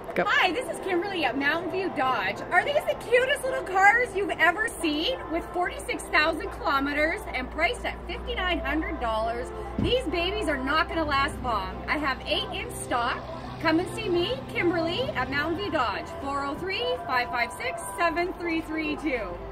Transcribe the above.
Go. Hi, this is Kimberly at Mountain View Dodge. Are these the cutest little cars you've ever seen? With 46,000 kilometers and priced at $5,900, these babies are not going to last long. I have 8 in stock. Come and see me, Kimberly, at Mountain View Dodge, 403-556-7332.